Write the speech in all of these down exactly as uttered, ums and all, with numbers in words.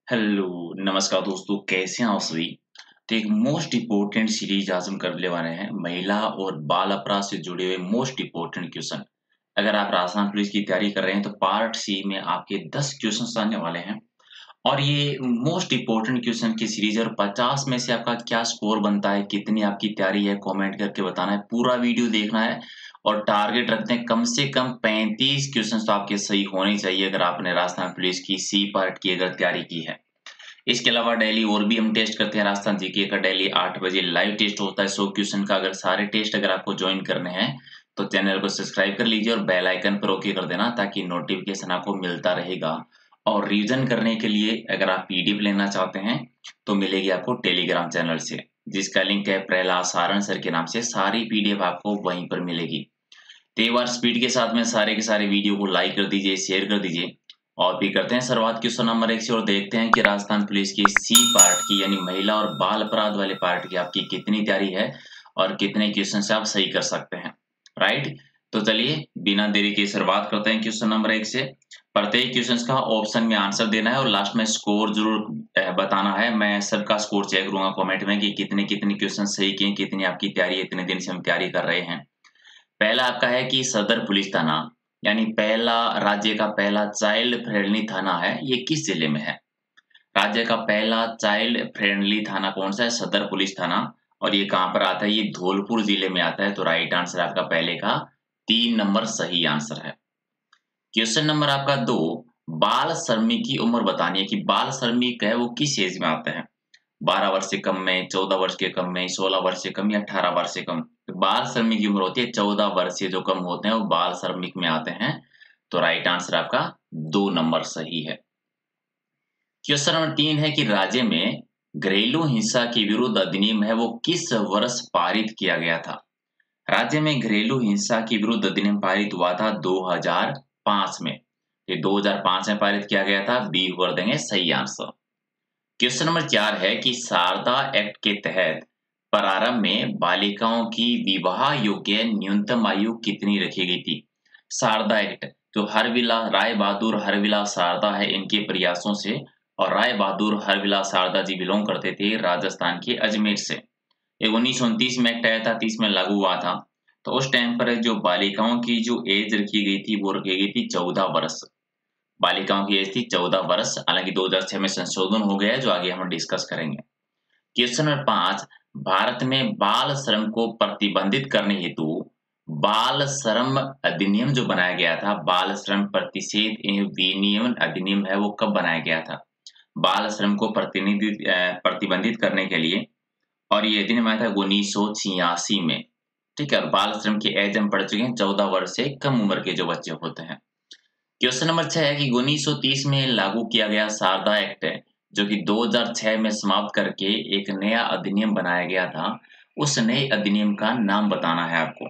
Hello, नमस्कार दोस्तों, कैसे हैं आप सभी? तो एक मोस्ट इम्पोर्टेंट सीरीज आज हम करने वाले हैं, महिला और बाल अपराध से जुड़े हुए मोस्ट इम्पोर्टेंट क्वेश्चन। अगर आप राजस्थान पुलिस की तैयारी कर रहे हैं, तो पार्ट सी में आपके दस क्वेश्चंस आने वाले हैं और ये मोस्ट इम्पोर्टेंट क्वेश्चन की सीरीज है और पचास में से आपका क्या स्कोर बनता है, कितनी आपकी तैयारी है, कमेंट करके बताना है, पूरा वीडियो देखना है और टारगेट रखते हैं कम से कम पैंतीस क्वेश्चंस तो आपके सही होने चाहिए अगर आपने राजस्थान पुलिस की सी पार्ट की अगर तैयारी की है। इसके अलावा डेली और भी हम टेस्ट करते हैं। राजस्थान जीके का डेली आठ बजे लाइव टेस्ट होता है सौ क्वेश्चन का। अगर सारे टेस्ट अगर आपको ज्वाइन करने हैं तो चैनल को सब्सक्राइब कर लीजिए और बेल आइकन पर ओके कर देना ताकि नोटिफिकेशन आपको मिलता रहेगा। और रिवीजन करने के लिए अगर आप पीडीएफ लेना चाहते हैं तो मिलेगी आपको टेलीग्राम चैनल से, जिसका लिंक है प्रहलाद सारण सर के नाम से। सारी पीडीएफ आपको वहीं पर मिलेगी। तो एक बार स्पीड के साथ में सारे के सारे वीडियो को लाइक कर दीजिए, शेयर कर दीजिए और भी करते हैं शुरुआत क्वेश्चन नंबर एक से और देखते हैं कि राजस्थान पुलिस की सी पार्ट की यानी महिला और बाल अपराध वाले पार्ट की आपकी कितनी तैयारी है और कितने क्वेश्चन से आप सही कर सकते हैं। राइट, तो चलिए बिना देरी के शुरुआत करते हैं क्वेश्चन नंबर एक से। प्रत्येक क्वेश्चन का ऑप्शन में आंसर देना है और लास्ट में स्कोर जरूर अ, बताना है। मैं सबका स्कोर चेक करूंगा कमेंट में कि कितने कितने क्वेश्चन सही किए, कितनी आपकी तैयारी है, इतने दिन से हम तैयारी कर रहे हैं। पहला आपका है कि सदर पुलिस थाना यानी पहला राज्य का पहला चाइल्ड फ्रेंडली थाना है, ये किस जिले में है? राज्य का पहला चाइल्ड फ्रेंडली थाना कौन सा है? सदर पुलिस थाना। और ये कहाँ पर आता है? ये धौलपुर जिले में आता है। तो राइट आंसर आपका पहले का तीन नंबर सही आंसर है। क्वेश्चन नंबर आपका दो, बाल श्रमिक की उम्र बतानी है कि बाल श्रमिक है वो किस एज में आते हैं? बारह वर्ष से कम में, चौदह वर्ष के कम में, सोलह वर्ष से कम या अठारह वर्ष से कम। तो बाल श्रमिक की उम्र होती है चौदह वर्ष से जो कम होते हैं वो बाल श्रमिक में आते हैं। तो राइट आंसर आपका दो नंबर सही है। क्वेश्चन नंबर तीन है कि राज्य में घरेलू हिंसा के विरुद्ध अधिनियम है वो किस वर्ष पारित किया गया था? राज्य में घरेलू हिंसा के विरुद्ध अधिनियम पारित हुआ था दो हज़ार पाँच में। ये दो हज़ार पाँच में पारित किया गया था। बी कर देंगे सही आंसर। क्वेश्चन नंबर चार है कि शारदा एक्ट के तहत प्रारंभ में बालिकाओं की विवाह योग्य न्यूनतम आयु कितनी रखी गई थी? शारदा एक्ट जो हरविलास राय बहादुर हरविलास शारदा है इनके प्रयासों से, और राय बहादुर हरविलास शारदा जी बिलोंग करते थे राजस्थान के अजमेर से। ये उन्नीस सौ उनतीस में एक्ट आया था, तीस में लागू हुआ था। तो उस टाइम पर जो बालिकाओं की जो एज रखी गई थी वो रखी गई थी चौदह वर्ष। बालिकाओं की एज थी चौदह वर्ष। हालांकि दो हज़ार छह में संशोधन हो गया है जो आगे हम डिस्कस करेंगे। क्वेश्चन नंबर पांच, भारत में बाल श्रम को प्रतिबंधित करने हेतु बाल श्रम अधिनियम जो बनाया गया था, बाल श्रम प्रतिषेध विनियमन अधिनियम है वो कब बनाया गया था? बाल श्रम को प्रतिनिधित अ, प्रतिबंधित करने के लिए। और ये अधिनियम आया था उन्नीस सौ छियासी में। ठीक है, और बाल श्रम की एज हम पढ़ चुके हैं चौदह वर्ष से कम उम्र के जो बच्चे होते हैं। क्वेश्चन नंबर छह है कि उन्नीस सौ तीस में लागू किया गया शारदा एक्ट है जो कि दो हज़ार छह में समाप्त करके एक नया अधिनियम बनाया गया था, उस नए अधिनियम का नाम बताना है आपको।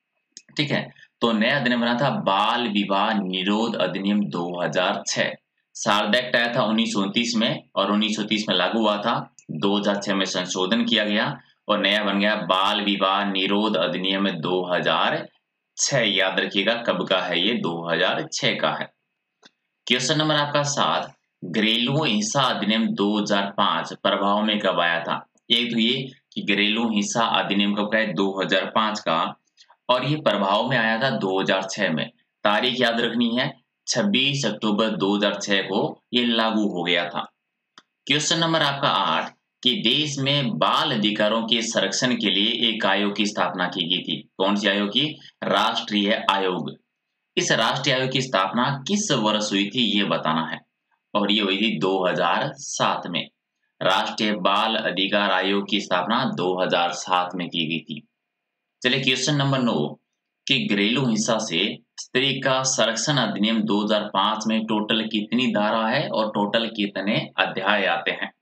ठीक है, तो नया अधिनियम बना था बाल विवाह निरोध अधिनियम दो हज़ार छह। शारदा एक्ट आया था उन्नीस सौ उनतीस में और उन्नीस सौ तीस में लागू हुआ था। दो हज़ार छह में संशोधन किया गया और नया बन गया बाल विवाह निरोध अधिनियम दो हज़ार छह। याद रखिएगा कब का है ये, दो हज़ार छह का है। क्वेश्चन नंबर आपका सात, घरेलू हिंसा अधिनियम दो हज़ार पाँच प्रभाव में कब आया था? एक तो ये कि घरेलू हिंसा अधिनियम कब का है, दो हज़ार पाँच का, और ये प्रभाव में आया था दो हज़ार छह में। तारीख याद रखनी है, छब्बीस अक्टूबर दो हज़ार छह को ये लागू हो गया था। क्वेश्चन नंबर आपका आठ कि देश में बाल अधिकारों के संरक्षण के लिए एक आयोग की स्थापना की गई थी। कौन सी आयोग की? राष्ट्रीय आयोग। इस राष्ट्रीय आयोग की स्थापना किस वर्ष हुई थी ये बताना है, और ये हुई थी दो हज़ार सात में। राष्ट्रीय बाल अधिकार आयोग की स्थापना दो हज़ार सात में की गई थी। चलिए क्वेश्चन नंबर नौ कि घरेलू हिंसा से स्त्री का संरक्षण अधिनियम दो हज़ार पाँच में टोटल कितनी धारा है और टोटल कितने अध्याय आते हैं?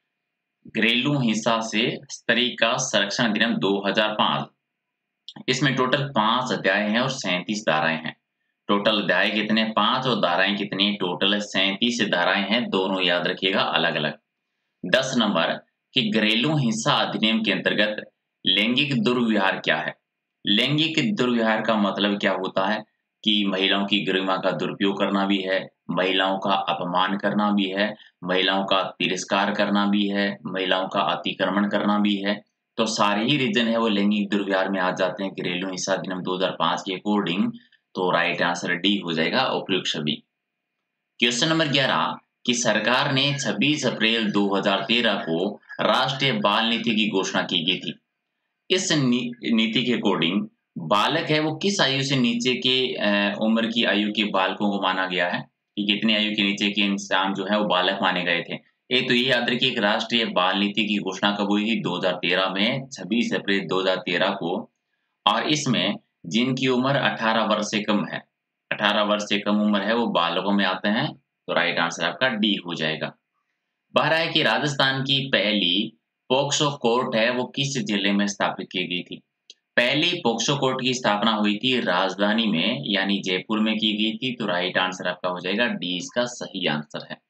घरेलू हिंसा से स्त्री का संरक्षण अधिनियम दो हज़ार पाँच, इसमें टोटल पांच अध्याय हैं और सैंतीस धाराएं हैं। टोटल अध्याय कितने? पांच और धाराएं कितनी? टोटल सैंतीस धाराएं हैं, दोनों याद रखिएगा अलग अलग। दस नंबर कि घरेलू हिंसा अधिनियम के अंतर्गत लैंगिक दुर्व्यवहार क्या है? लैंगिक दुर्व्यवहार का मतलब क्या होता है? कि महिलाओं की गरिमा का दुरुपयोग करना भी है, महिलाओं का अपमान करना भी है, महिलाओं का तिरस्कार करना भी है, महिलाओं का अतिक्रमण करना भी है। तो सारे ही रीज़न है वो लैंगिक दुर्व्यवहार में आ जाते हैं घरेलू हिंसा अधिनियम दो हज़ार पाँच के अकॉर्डिंग। तो राइट आंसर डी हो जाएगा उपयुक्त सभी। क्वेश्चन नंबर ग्यारह कि सरकार ने छब्बीस अप्रैल दो हज़ार तेरह को राष्ट्रीय बाल नीति की घोषणा की गई थी। इस नी, नीति के अकॉर्डिंग बालक है वो किस आयु से नीचे के अ, उम्र की आयु के बालकों को माना गया है कि कितनी आयु के नीचे के इंसान जो है वो बालक माने गए थे। एक तो ये याद रखिए कि राष्ट्रीय बाल नीति की घोषणा कब हुई थी दो हज़ार तेरह में छब्बीस अप्रैल दो हज़ार तेरह को। और इसमें जिनकी उम्र अठारह वर्ष से कम है अठारह वर्ष से कम उम्र है वो बालकों में आते हैं। तो राइट आंसर आपका डी हो जाएगा। बारह है कि राजस्थान की पहली पॉक्सो कोर्ट है वो किस जिले में स्थापित की गई थी। पहली पॉक्सो कोर्ट की स्थापना हुई थी राजधानी में यानी जयपुर में की गई थी। तो राइट आंसर आपका हो जाएगा डी इसका सही आंसर है।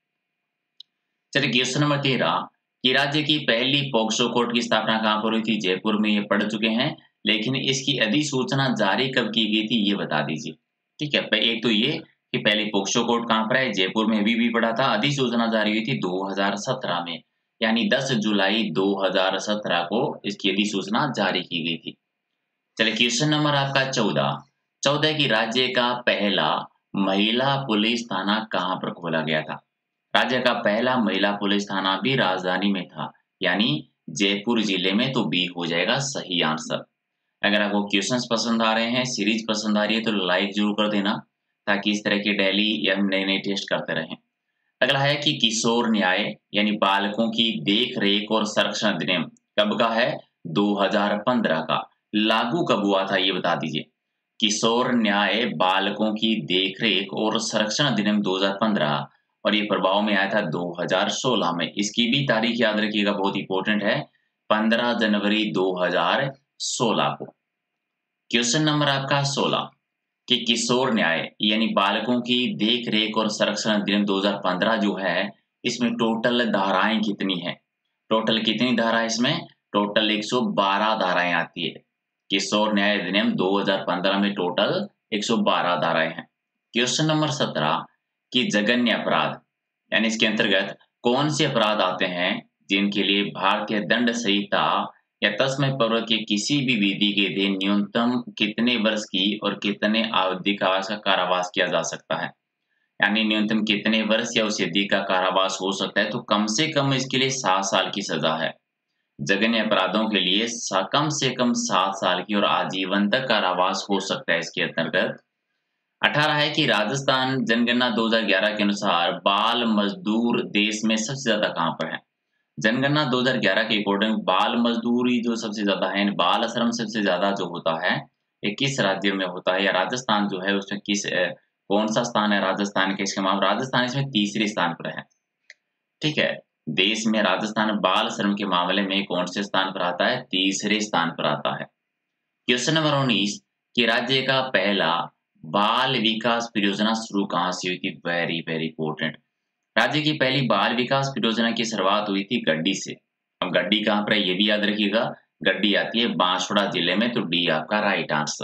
चलिए क्वेश्चन नंबर तेरह कि राज्य की पहली पॉक्सो कोर्ट की स्थापना कहाँ पर हुई थी। जयपुर में ये पढ़ चुके हैं, लेकिन इसकी अधिसूचना जारी कब की गई थी ये बता दीजिए। ठीक है, एक तो ये कि पहली पॉक्सो कोर्ट कहाँ पर है, जयपुर में भी, भी पढ़ा था। अधिसूचना जारी हुई थी दो हज़ार सत्रह में यानी दस जुलाई दो हज़ार सत्रह को इसकी अधिसूचना जारी की गई थी। चलिए क्वेश्चन नंबर आपका चौदह चौदह की राज्य का पहला महिला पुलिस थाना कहाँ पर खोला गया था। राज्य का पहला महिला पुलिस थाना भी राजधानी में था यानी जयपुर जिले में। तो बी हो जाएगा सही आंसर। अगर आपको क्वेश्चंस पसंद आ रहे हैं, सीरीज पसंद आ रही है तो लाइक जरूर कर देना ताकि इस तरह के डेली या हम नए नए टेस्ट करते रहें। अगला है कि किशोर न्याय यानी बालकों की देख रेख और संरक्षण अधिनियम कब का है, दो हज़ार पंद्रह का। लागू कब हुआ था ये बता दीजिए। किशोर न्याय बालकों की देखरेख और संरक्षण अधिनियम दो हज़ार पंद्रह और ये प्रभाव में आया था दो हज़ार सोलह में। इसकी भी तारीख याद रखिएगा, बहुत इंपॉर्टेंट है, पंद्रह जनवरी दो हज़ार सोलह को। क्वेश्चन नंबर आपका सोलह कि किशोर न्याय यानी बालकों की देख रेख और संरक्षण अधिनियम दो हज़ार पंद्रह जो है इसमें टोटल धाराएं कितनी है। टोटल कितनी धारा इसमें, टोटल एक सौ बारह धाराएं आती है। किशोर न्याय अधिनियम दो हज़ार पंद्रह में टोटल एक सौ बारह धाराएं हैं। क्वेश्चन नंबर सत्रह कि जघन्य अपराध यानी इसके अंतर्गत कौन से अपराध आते हैं जिनके लिए भारतीय दंड संहिता या तस्मय पर्व के किसी भी विधि के अधीन न्यूनतम कितने वर्ष की और कितने अवधि का कारावास किया जा सकता है। यानी न्यूनतम कितने वर्ष या उससे अधिक का कारावास हो सकता है। तो कम से कम इसके लिए सात साल की सजा है। जघन्य अपराधों के लिए कम से कम सात साल की और आजीवन तक कारावास हो सकता है इसके अंतर्गत। अठारह है कि राजस्थान जनगणना दो हज़ार ग्यारह के अनुसार बाल मजदूर देश में सबसे ज्यादा कहाँ पर है। जनगणना दो हज़ार ग्यारह के अकॉर्डिंग बाल मजदूरी जो सबसे ज्यादा है, बाल श्रम सबसे ज्यादा जो होता है ये किस राज्य में होता है, या राजस्थान जो है उसमें किस ए, कौन सा स्थान है राजस्थान के। इसके मामले राजस्थान इसमें तीसरे स्थान पर है। ठीक है, देश में राजस्थान बाल श्रम के मामले में कौन से स्थान पर आता है, तीसरे स्थान पर आता है। क्वेश्चन नंबर उन्नीस कि राज्य का पहला बाल विकास परियोजना शुरू कहाँ से हुई थी। Very very important. राज्य की पहली बाल विकास परियोजना की शुरुआत हुई थी गड्डी से। अब गड्डी कहाँ पर है ये भी याद रखिएगा, गड्डी आती है बांसवाड़ा जिले में। तो डी आपका राइट आंसर।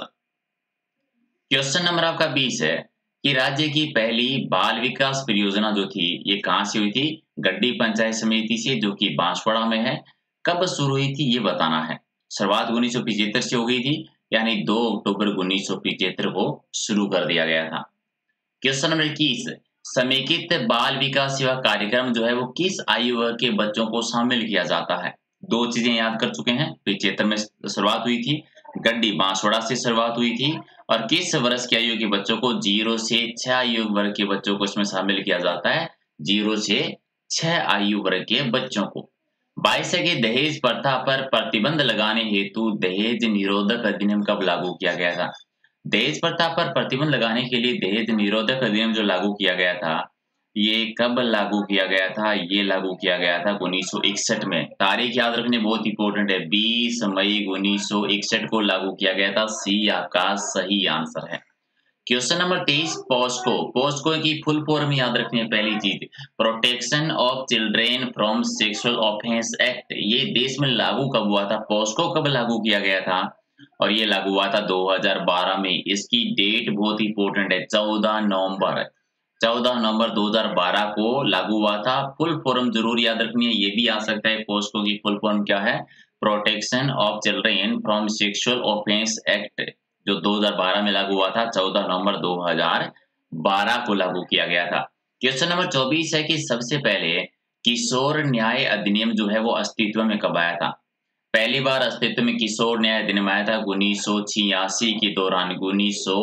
क्वेश्चन नंबर आपका बीस है कि राज्य की पहली बाल विकास परियोजना जो थी ये कहाँ से हुई थी, गड्डी पंचायत समिति से जो कि बांसवाड़ा में है। कब शुरू हुई थी ये बताना है। शुरुआत उन्नीस सौ पिछहत्तर से हो गई थी यानी दो अक्टूबर उन्नीस सौ पिछहत्तर को शुरू कर दिया गया था। क्वेश्चन नंबर इक्कीस समेकित बाल विकास सेवा कार्यक्रम जो है वो किस आयु वर्ग के बच्चों को शामिल किया जाता है। दो चीजें याद कर चुके हैं, पिछहत्तर में शुरुआत हुई थी, गड्डी बांसवाड़ा से शुरुआत हुई थी, और किस वर्ष की आयु के बच्चों को, जीरो से छह आयु वर्ग के बच्चों को इसमें शामिल किया जाता है, जीरो से छह आयु वर्ग के बच्चों को। बाईस है कि दहेज प्रथा पर प्रतिबंध लगाने हेतु दहेज निरोधक अधिनियम कब लागू किया गया था। दहेज प्रथा पर प्रतिबंध लगाने के लिए दहेज निरोधक अधिनियम जो लागू किया गया था ये कब लागू किया गया था, ये लागू किया गया था उन्नीस सौ इकसठ में। तारीख याद रखनी बहुत इंपॉर्टेंट है, बीस मई उन्नीस सौ इकसठ को लागू किया गया था। सी आपका सही आंसर है। क्वेश्चन नंबर तेईस पोस्को पोस्को की फुल फॉर्म याद रखनी है। पहली चीज protection of children from sexual offence act, ये देश में लागू कब हुआ था, पोस्को कब लागू किया गया था, और ये लागू हुआ था दो हज़ार बारह में। इसकी डेट बहुत इंपॉर्टेंट है, चौदह नवंबर चौदह नवंबर दो हज़ार बारह को लागू हुआ था। फुल फॉर्म जरूर याद रखनी है, ये भी आ सकता है पोस्को की फुल फॉर्म क्या है, protection of children from sexual offence act, जो दो हज़ार बारह में लागू हुआ था, चौदह नवंबर दो हज़ार बारह को लागू किया गया था। क्वेश्चन नंबर चौबीस है कि सबसे पहले किशोर न्याय अधिनियम जो है वो अस्तित्व में कब आया था। पहली बार अस्तित्व में किशोर न्याय अधिनियम आया था उन्नीस सौ छियासी के दौरान, उन्नीस सौ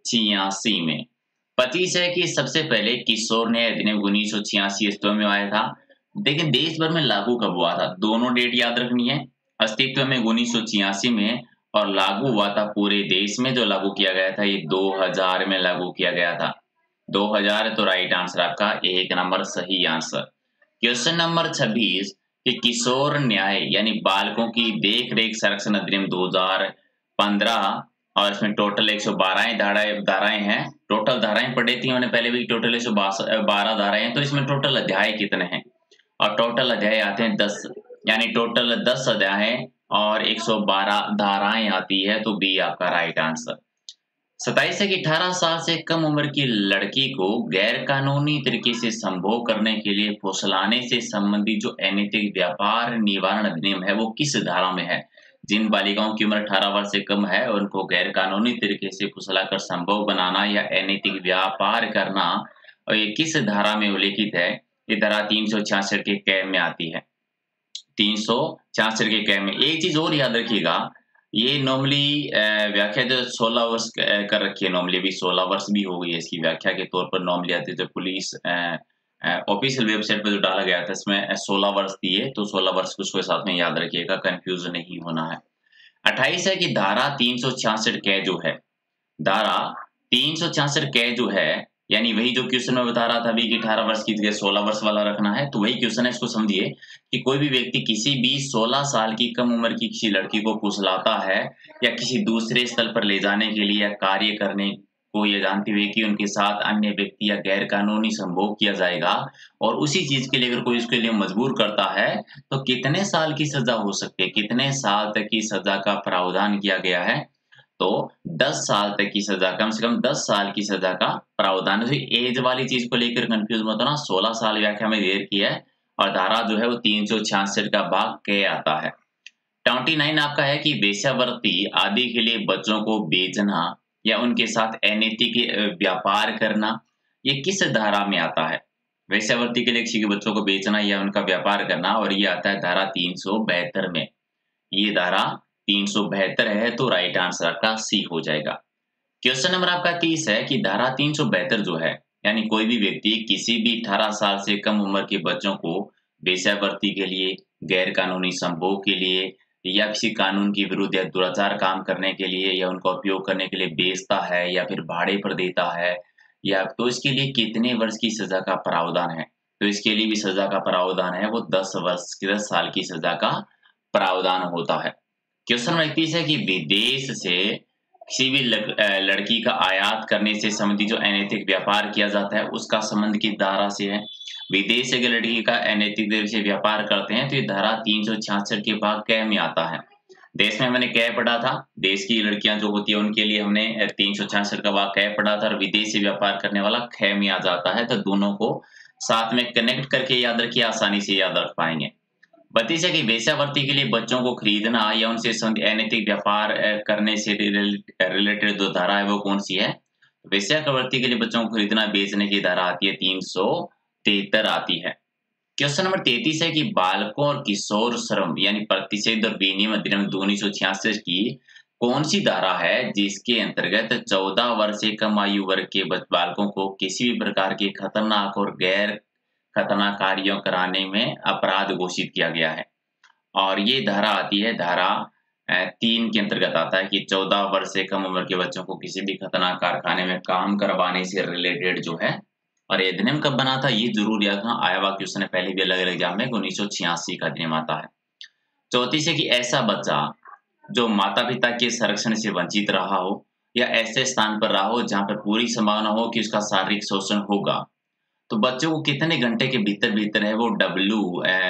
छियासी में। पच्चीस है कि सबसे पहले किशोर न्याय अधिनियम उन्नीस सौ छियासी अस्तित्व में आया था। लेकिन देश भर में लागू कब हुआ था, दोनों डेट याद रखनी है। अस्तित्व में उन्नीस सौ छियासी में और लागू हुआ था पूरे देश में, जो लागू किया गया था ये दो हज़ार में लागू किया गया था। दो हज़ार तो राइट आंसर आपका एक नंबर सही आंसर। क्वेश्चन नंबर छब्बीस कि किशोर न्याय यानी बालकों की देख रेख संरक्षण अधिनियम दो हज़ार पंद्रह, और इसमें टोटल एक सौ बारह धाराएं धाराएं हैं। टोटल धाराएं पढ़ी थी मैंने पहले भी, टोटल एक सौ बारह धाराएं हैं। तो इसमें टोटल अध्याय कितने हैं, और टोटल अध्याय आते हैं दस, यानी टोटल दस अध्याय हैं और एक सौ बारह धाराएं आती है। तो बी आपका राइट आंसर। सत्ताईस है कि अठारह साल से कम उम्र की लड़की को गैर कानूनी तरीके से संभोग करने के लिए फुसलाने से संबंधित जो अनैतिक व्यापार निवारण अधिनियम है वो किस धारा में है। जिन बालिकाओं की उम्र अठारह वर्ष से कम है उनको गैर कानूनी तरीके से फुसलाकर संभोग बनाना या अनैतिक व्यापार करना, और ये किस धारा में उल्लेखित है। ये धारा तीन सौ छियासठ के कै में आती है। तीन सौ छियासठ के कै में। एक चीज और याद रखिएगा, ये नॉर्मली व्याख्या जो सोलह वर्ष कर रखी है, नॉर्मली भी सोलह वर्ष भी हो गई है इसकी व्याख्या के तौर पर। नॉर्मली आती है जो पुलिस ऑफिशियल वेबसाइट पर जो डाला गया था इसमें सोलह वर्ष दिए, तो सोलह वर्ष को उसके साथ में याद रखिएगा, कंफ्यूज नहीं होना है। अट्ठाईस है कि धारा तीन सौ छियासठ कै जो है, धारा तीन सौ छियासठ कै जो है, यानी वही जो क्वेश्चन में बता रहा था अभी कि अठारह वर्ष की जगह सोलह वर्ष वाला रखना है, तो वही क्वेश्चन है। इसको समझिए कि कोई भी व्यक्ति किसी भी सोलह साल की कम उम्र की किसी लड़की को फुसलाता है या किसी दूसरे स्थल पर ले जाने के लिए या कार्य करने को ये जानते हुए कि उनके साथ अन्य व्यक्ति या गैर कानूनी संभोग किया जाएगा, और उसी चीज के लिए अगर कोई उसके लिए मजबूर करता है, तो कितने साल की सजा हो सकती है, कितने साल तक की सजा का प्रावधान किया गया है। तो दस साल तक की सजा, कम से कम दस साल की सजा का प्रावधान है। एज वाली चीज को लेकर कंफ्यूज मत होना, सोलह साल व्याख्या में देर की है और धारा जो है वो तीन सौ छियासठ का भाग के आता है। उनतीस आपका है कि वेश्यावृत्ति आदि के लिए बच्चों को बेचना या उनके साथ अनैतिक व्यापार करना, ये किस धारा में आता है। वेश्यावृत्ति के लिए किसी के बच्चों को बेचना या उनका व्यापार करना, और ये आता है धारा तीन सौ बहत्तर में। ये धारा तीन सौ बहत्तर है, तो राइट आंसर आपका सी हो जाएगा। क्वेश्चन नंबर आपका तीस है कि धारा तीन सौ बहत्तर जो है, यानी कोई भी व्यक्ति किसी भी अठारह साल से कम उम्र के बच्चों को वेश्यावृत्ति के लिए, गैर कानूनी संभोग के लिए या किसी कानून के विरुद्ध या दुराचार काम करने के लिए या उनका उपयोग करने के लिए बेचता है या फिर भाड़े पर देता है, या तो इसके लिए कितने वर्ष की सजा का प्रावधान है। तो इसके लिए भी सजा का प्रावधान है वो दस वर्ष की दस साल की सजा का प्रावधान होता है। क्वेश्चन नंबर इकतीस है कि विदेश से किसी भी लड़की का आयात करने से संबंधित जो अनैतिक व्यापार किया जाता है उसका संबंध की धारा से है। विदेश से अगर लड़की का अनैतिक तरीके से व्यापार करते हैं तो ये धारा तीन सौ छियासठ के भाग कै में आता है। देश में मैंने कै पढ़ा था, देश की लड़कियां जो होती है उनके लिए हमने तीन सौ छियासठ का भाग कै पढ़ा था, और विदेश से व्यापार करने वाला कै में आ जाता है। तो दोनों को साथ में कनेक्ट करके याद रखिए, आसानी से याद रख पाएंगे। बत्तीस है कि वेश्यावृत्ति के लिए बच्चों को खरीदना या उनसे अनैतिक व्यापार करने से रिलेटेड जो धारा है वो कौन सी है। वेश्यावृत्ति के लिए बच्चों को खरीदना बेचने की धारा आती है तीन सौ तिहत्तर आती है। क्वेश्चन नंबर तैंतीस है कि बालकों और किशोर श्रम यानी प्रतिषेध और विनियम अधिनियम उन्नीस सौ छियासठ की कौन सी धारा है जिसके अंतर्गत चौदह वर्ष से कम आयु वर्ग के बालकों को किसी भी प्रकार के खतरनाक और गैर खतरनाक कार्यों कराने में अपराध घोषित किया गया है। और ये धारा आती है धारा तीन के अंतर्गत आता है कि चौदह वर्ष से कम उम्र के बच्चों को किसी भी खतरनाक कारखाने में काम करवाने से रिलेटेड जो है। और ये अधिनियम कब बना था ये जरूर याद रखना, आया हुआ क्वेश्चन है पहले भी अलग अलग एग्जाम में, उन्नीस सौ छियासी का अधिनियम आता है। चौतीस है कि ऐसा बच्चा जो माता पिता के संरक्षण से वंचित रहा हो या ऐसे स्थान पर रहा हो जहाँ पर पूरी संभावना हो कि उसका शारीरिक शोषण होगा, तो बच्चों को कितने घंटे के भीतर भीतर है वो डब्ल्यू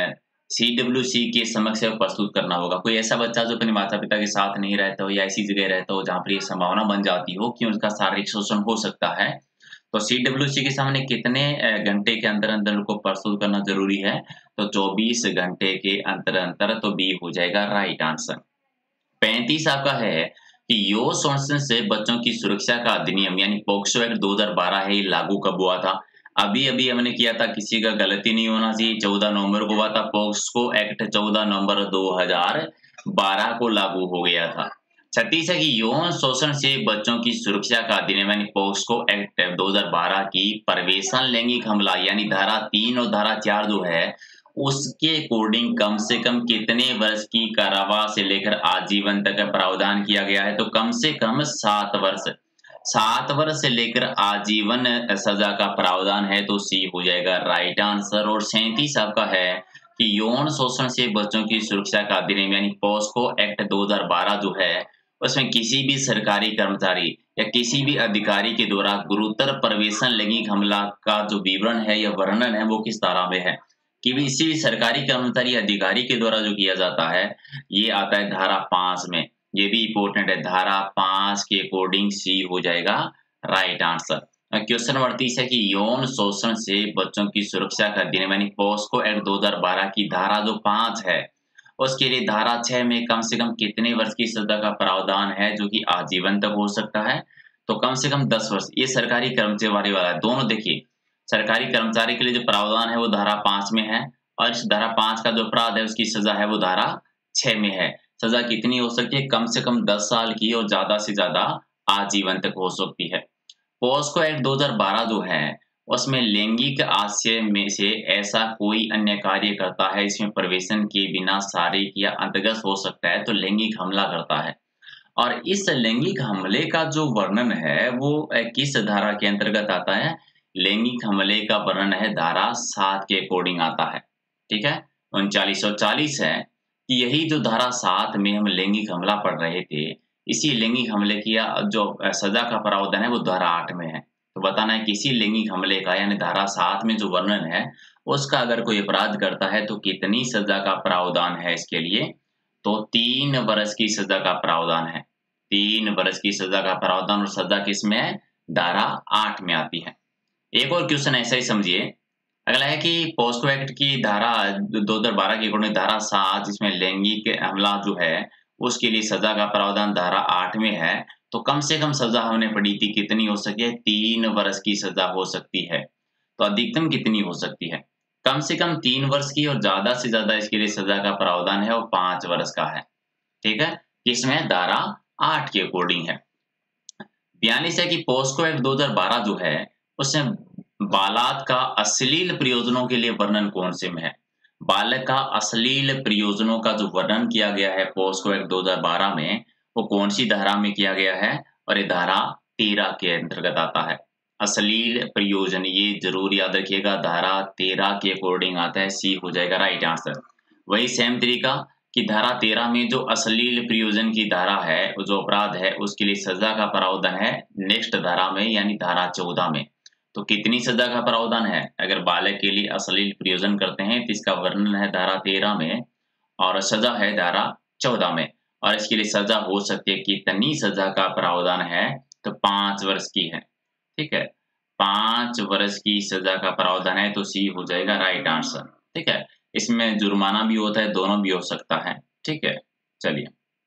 सीडब्ल्यूसी के समक्ष प्रस्तुत करना होगा। कोई ऐसा बच्चा जो अपने माता-पिता के साथ नहीं रहता हो या ऐसी जगह रहता हो जहाँ पर ये संभावना बन जाती हो कि उनका शारीरिक शोषण हो सकता है, तो सीडब्ल्यूसी के सामने कितने अ, घंटे के अंदर-अंदर उनको प्रस्तुत करना ज़रूरी है? तो चौबीस घंटे के अंतर-अंतर, तो बी हो जाएगा राइट आंसर। पैंतीस आपका है कि यौन शोषण से बच्चों की सुरक्षा का अधिनियम यानी पॉक्सो एक्ट दो हज़ार बारह है, ये लागू कब हुआ था? अभी-अभी हमने किया था, किसी का गलती नहीं होना चाहिए, चौदह नवंबर को हुआ था। पॉक्सो एक्ट चौदह नवंबर दो हज़ार बारह को लागू हो गया था। छत्तीस है कि यौन शोषण से बच्चों की सुरक्षा का अधिनियम यानी पॉक्सो एक्ट दो हज़ार बारह की परिवेशन लैंगिक हमला यानी धारा तीन और धारा चार जो है, उसके अकॉर्डिंग कम से कम कितने वर्ष की कारावास से लेकर आजीवन तक का प्रावधान किया गया है? तो कम से कम सात वर्ष। सात वर्ष से लेकर आजीवन सजा का प्रावधान है, तो सी हो जाएगा राइट आंसर। और सैंतीस आपका है कि यौन शोषण से बच्चों की सुरक्षा का अधिनियम यानी पॉस्को एक्ट दो हज़ार बारह जो है, उसमें किसी भी सरकारी कर्मचारी या किसी भी अधिकारी के द्वारा गुरुतर परिवेशन लैंगिक हमला का जो विवरण है या वर्णन है, वो किस धारा में है? कि किसी भी सरकारी कर्मचारी या अधिकारी के द्वारा जो किया जाता है, ये आता है धारा पाँच में। ये भी इम्पोर्टेंट है, धारा पाँच के अकॉर्डिंग सी हो जाएगा right answer. Uh, question number तीस है कि यौन शोषण से बच्चों की सुरक्षा का अधिनियम यानी पॉस्को एक्ट दो हज़ार बारह की धारा जो पाँच है, उसके लिए धारा छह में कम से कम कितने वर्ष की सजा का प्रावधान है, जो कि आजीवन तक हो सकता है? तो कम से कम दस वर्ष। ये सरकारी कर्मचारी वाला है, दोनों देखिए, सरकारी कर्मचारी के लिए जो प्रावधान है वो धारा पाँच में है, और इस धारा पाँच का जो अपराध है उसकी सजा है वो धारा छह में है। सजा कितनी हो सकती है? कम से कम दस साल की और ज़्यादा से ज़्यादा आजीवन तक हो सकती है। पॉस्को एक्ट दो हज़ार बारह जो है, उसमें लैंगिक आशय में से ऐसा कोई अन्य कार्य करता है इसमें प्रवेशन किए बिना शारीरिक या अंतर्गत हो सकता है, तो लैंगिक हमला करता है। और इस लैंगिक हमले का जो वर्णन है वो अ, किस धारा के अंतर्गत आता है? लैंगिक हमले का वर्णन है धारा सात के अकॉर्डिंग आता है। ठीक है? उनचालीस सौ चालीस है कि यही जो धारा सात में हम लैंगिक हमला पढ़ रहे थे, इसी लैंगिक हमले की अ, जो अ, सजा का प्रावधान है वो धारा आठ में है। तो बताना है किसी लैंगिक हमले का यानी धारा सात में जो वर्णन है, उसका अगर कोई अपराध करता है तो कितनी सजा का प्रावधान है इसके लिए? तो तीन वर्ष की सजा का प्रावधान है। तीन वर्ष की सजा का प्रावधान, और सजा किसमें है? धारा आठ में आती है। एक और क्वेश्चन ऐसा ही समझिए। अगला है कि पॉस्को एक्ट की धारा दो हज़ार बारह की अकॉर्डिंग धारा सात, जिसमें लैंगिक हमला जो है, उसके लिए सजा का प्रावधान धारा आठ में है। तो कम से कम सजा हमने पढ़ी थी, कितनी हो सकती है? तीन वर्ष की सजा हो सकती है। तो अधिकतम कितनी हो सकती है? कम से कम तीन वर्ष की, और ज़्यादा से ज़्यादा इसके लिए सजा का प्रावधान है वो पाँच वर्ष का है। ठीक है? किसमें? धारा आठ के अकॉर्डिंग है। बयालीस है कि पॉस्को एक्ट दो हज़ार बारह जो है, उसमें बालात का अश्लील प्रयोजनों के लिए वर्णन कौन से में है? बालक का अश्लील प्रयोजनों का जो वर्णन किया गया है पॉस्को एक्ट दो हज़ार बारह में, वो कौन सी धारा में किया गया है? और ये धारा तेरह के अंतर्गत आता है। अश्लील प्रयोजन, ये जरूर याद रखिएगा, धारा तेरह के अकॉर्डिंग आता है, सी हो जाएगा राइट आंसर। वही सेम तरीका कि धारा तेरह में जो अश्लील प्रयोजन की धारा है, वो जो अपराध है, उसके लिए सजा का प्रावधान है नेक्स्ट धारा में यानी धारा चौदह में। तो कितनी सजा का प्रावधान है? अगर बालक के लिए अश्लील प्रयोजन करते हैं तो इसका वर्णन है धारा तेरह में, और सजा है धारा चौदह में। और इसके लिए सजा हो सकती है, कितनी सजा का प्रावधान है? तो पाँच वर्ष की है। ठीक है? पाँच वर्ष की सजा का प्रावधान है, तो सी हो जाएगा राइट आंसर। ठीक है? इसमें जुर्माना भी होता है, दोनों भी हो सकता है। ठीक है? चलिए,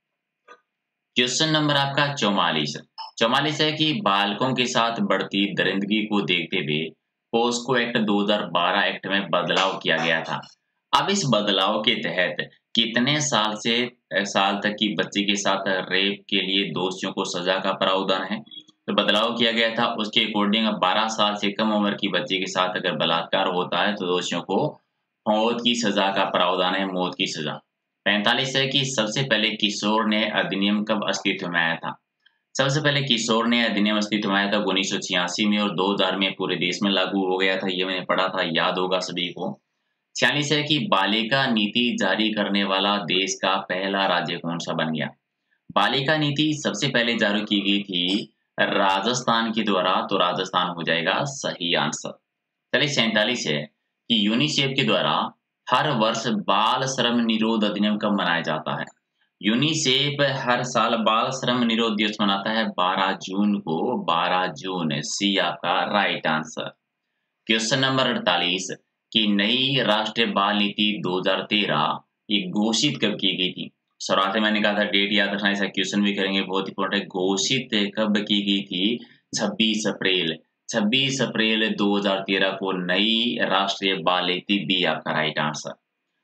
क्वेश्चन नंबर आपका चौवालीस चौवालीस है कि बालकों के साथ बढ़ती दरिंदगी को देखते हुए पोस्को एक्ट दो हज़ार बारह एक्ट में बदलाव किया गया था। अब इस बदलाव के तहत कितने साल से अ, साल तक की बच्ची के साथ रेप के लिए दोषियों को सजा का प्रावधान है? तो बदलाव किया गया था, उसके अकॉर्डिंग अब बारह साल से कम उम्र की बच्ची के साथ अगर बलात्कार होता है तो दोषियों को मौत की सजा का प्रावधान है, मौत की सजा। पैंतालीस है कि सबसे पहले किशोर न्याय अधिनियम कब अस्तित्व में आया था? सबसे पहले किशोर न्याय अधिनियम अस्तित्व में आया था उन्नीस सौ छियासी में, और दो हज़ार में पूरे देश में लागू हो गया था। ये मैंने पढ़ा था, याद होगा सभी को। छियालीस है कि बालिका नीति जारी करने वाला देश का पहला राज्य कौन सा बन गया? बालिका नीति सबसे पहले जारी की गई थी राजस्थान के द्वारा, तो राजस्थान हो जाएगा सही आंसर। चलिए, सैंतालीस है कि यूनिसेफ के द्वारा हर वर्ष बाल श्रम निरोध अधिनियम कब मनाया जाता है? यूनिसेफ हर साल बाल श्रम निरोध दिवस मनाता है बारह जून को। बारह जून, सी आपका राइट आंसर। क्वेश्चन नंबर अड़तालीस की नई राष्ट्रीय बाल नीति दो हज़ार तेरह ये घोषित कब की गई थी? शुरुआत में मैंने कहा था डेट याद रखना, ऐसा क्वेश्चन भी करेंगे, बहुत इंपॉर्टेंट। घोषित कब की गई थी? छब्बीस अप्रैल। छब्बीस अप्रैल दो हज़ार तेरह को नई राष्ट्रीय बाल नीति दी आपका राइट आंसर।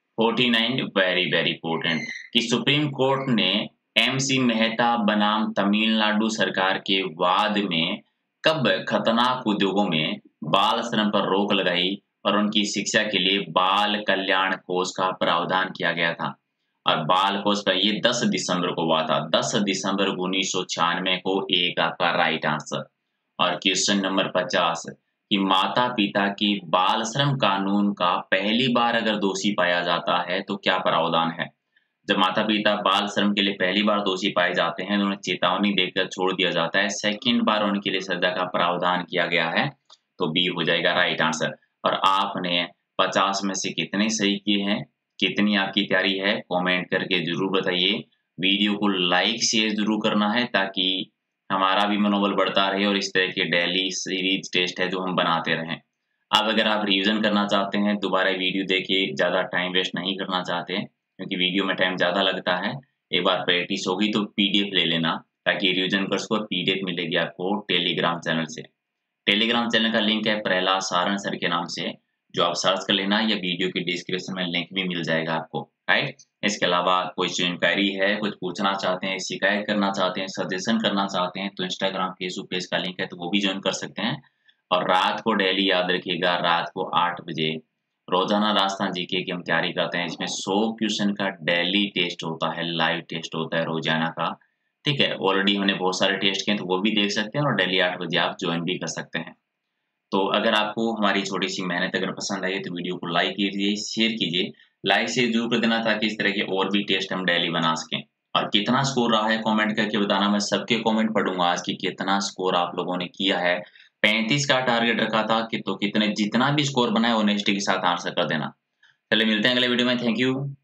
उनचास वेरी वेरी इंपॉर्टेंट कि सुप्रीम कोर्ट ने एमसी मेहता बनाम तमिलनाडु सरकार के वाद में कब खतरनाक उद्योगों में बाल श्रम पर रोक लगाई और उनकी शिक्षा के लिए बाल कल्याण कोष का प्रावधान किया गया था। और बाल कोष का ये दस दिसंबर को हुआ था, दस दिसंबर उन्नीस सौ छियानवे को, एक आपका राइट आंसर। और क्वेश्चन नंबर पचास कि माता पिता की बाल श्रम कानून का पहली बार अगर दोषी पाया जाता है तो क्या प्रावधान है? जब माता पिता बाल श्रम के लिए पहली बार दोषी पाए जाते हैं तो उन्हें चेतावनी देकर छोड़ दिया जाता है। सेकंड बार उनके लिए सजा का प्रावधान किया गया है, तो बी हो जाएगा राइट आंसर। और आपने पचास में से कितने सही किए हैं, कितनी आपकी तैयारी है, कमेंट करके जरूर बताइए। वीडियो को लाइक शेयर जरूर करना है ताकि हमारा भी मनोबल बढ़ता रहे और इस तरह के डेली सीरीज टेस्ट है जो हम बनाते रहें। अब अगर आप रिवीजन करना चाहते हैं, दोबारा वीडियो देखिए, ज़्यादा टाइम वेस्ट नहीं करना चाहते हैं क्योंकि वीडियो में टाइम ज़्यादा लगता है। एक बार प्रैक्टिस होगी तो पीडीएफ ले लेना ताकि रिवीजन कर सको। पीडीएफ मिलेगी आपको टेलीग्राम चैनल से। टेलीग्राम चैनल का लिंक है प्रहलाद सारण सर के नाम से, जो आप सर्च कर लेना या वीडियो के डिस्क्रिप्शन में लिंक भी मिल जाएगा आपको, राइट। इसके अलावा कोई इंक्वायरी है, कुछ पूछना चाहते हैं, शिकायत करना चाहते हैं, सजेशन करना चाहते हैं तो इंस्टाग्राम फेसबुक पेज का लिंक है तो वो भी ज्वाइन कर सकते हैं। और रात को डेली याद रखिएगा, रात को आठ बजे रोजाना राजस्थान जीके की हम तैयारी करते हैं। इसमें सौ क्वेश्चन का डेली टेस्ट होता है, लाइव टेस्ट होता है रोजाना का, ठीक है। ऑलरेडी हमने बहुत सारे टेस्ट किए तो वो भी देख सकते हैं और डेली आठ बजे आप ज्वाइन भी कर सकते हैं। तो अगर आपको हमारी छोटी सी मेहनत अगर पसंद आई तो वीडियो को लाइक कीजिए, शेयर कीजिए। लाइक शेयर जरूर कर देना ताकि इस तरह के और भी टेस्ट हम डेली बना सकें। और कितना स्कोर रहा है कमेंट करके बताना, मैं सबके कमेंट पढ़ूंगा आज की कितना स्कोर आप लोगों ने किया है। पैंतीस का टारगेट रखा था कि तो कितने जितना भी स्कोर बनाए वो नेक्स्ट के साथ आंसर कर देना। चलिए मिलते हैं अगले वीडियो में, थैंक यू।